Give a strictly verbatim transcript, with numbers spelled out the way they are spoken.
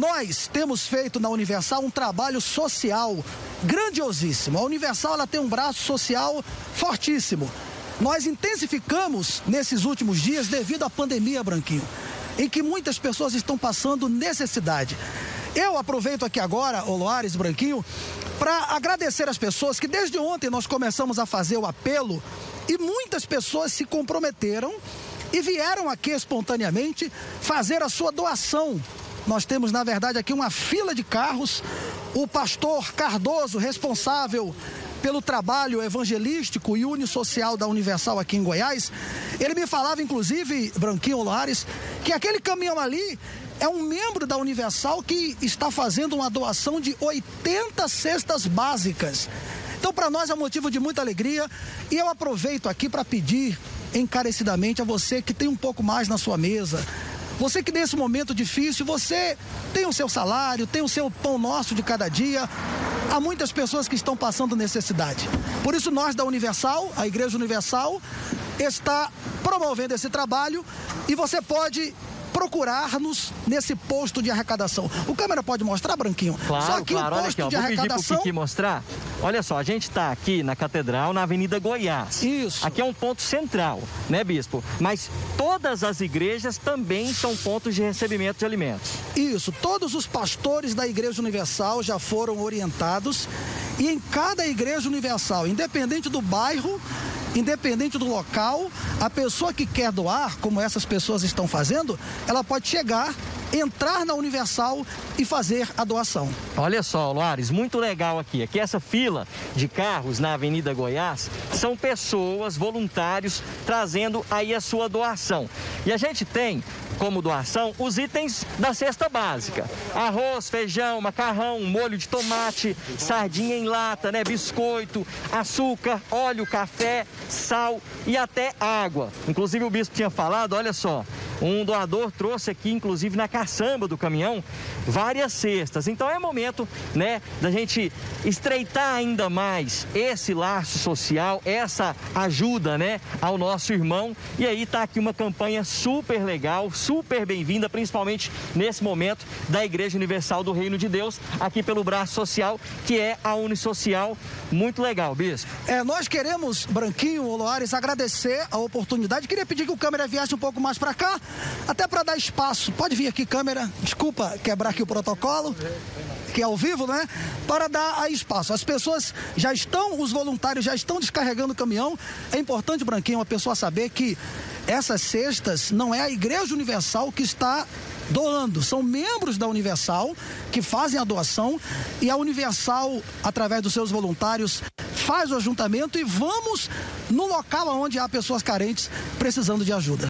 Nós temos feito na Universal um trabalho social grandiosíssimo. A Universal ela tem um braço social fortíssimo. Nós intensificamos nesses últimos dias devido à pandemia, Branquinho, em que muitas pessoas estão passando necessidade. Eu aproveito aqui agora, ô Loares, Branquinho, para agradecer as pessoas que desde ontem nós começamos a fazer o apelo e muitas pessoas se comprometeram e vieram aqui espontaneamente fazer a sua doação. Nós temos, na verdade, aqui uma fila de carros. O pastor Cardoso, responsável pelo trabalho evangelístico e unissocial da Universal aqui em Goiás, ele me falava, inclusive, Branquinho, Loares, que aquele caminhão ali é um membro da Universal que está fazendo uma doação de oitenta cestas básicas. Então, para nós é um motivo de muita alegria e eu aproveito aqui para pedir encarecidamente a você que tem um pouco mais na sua mesa, você que nesse momento difícil, você tem o seu salário, tem o seu pão nosso de cada dia. Há muitas pessoas que estão passando necessidade. Por isso nós da Universal, a Igreja Universal, está promovendo esse trabalho e você pode procurar-nos nesse posto de arrecadação. O câmera pode mostrar, Branquinho? Claro, só que claro. o posto Olha aqui, ó, de vou arrecadação... pedir pro Kiki mostrar. Olha só, a gente está aqui na Catedral, na Avenida Goiás. Isso. Aqui é um ponto central, né, Bispo? Mas todas as igrejas também são pontos de recebimento de alimentos. Isso. Todos os pastores da Igreja Universal já foram orientados e em cada Igreja Universal, independente do bairro, independente do local, a pessoa que quer doar, como essas pessoas estão fazendo, ela pode chegar, entrar na Universal e fazer a doação. Olha só, Loares, muito legal aqui. Aqui essa fila de carros na Avenida Goiás são pessoas, voluntários, trazendo aí a sua doação. E a gente tem como doação os itens da cesta básica: arroz, feijão, macarrão, molho de tomate, sardinha em lata, né, biscoito, açúcar, óleo, café, sal e até água. Inclusive o bispo tinha falado, olha só, um doador trouxe aqui, inclusive na caçamba do caminhão, várias cestas. Então é momento, né, da gente estreitar ainda mais esse laço social, essa ajuda, né, ao nosso irmão. E aí tá aqui uma campanha super legal, super bem-vinda, principalmente nesse momento da Igreja Universal do Reino de Deus, aqui pelo braço social, que é a Unisocial. Muito legal, bispo. É, nós queremos, Branquinho, Loares, agradecer a oportunidade. Queria pedir que o câmera viesse um pouco mais para cá, até para dar espaço. Pode vir aqui, câmera. Desculpa quebrar aqui o protocolo, que é ao vivo, né? Para dar espaço. As pessoas já estão, os voluntários já estão descarregando o caminhão. É importante, Branquinho, a pessoa saber que essas cestas não é a Igreja Universal que está doando, são membros da Universal que fazem a doação e a Universal, através dos seus voluntários, faz o ajuntamento e vamos no local onde há pessoas carentes precisando de ajuda.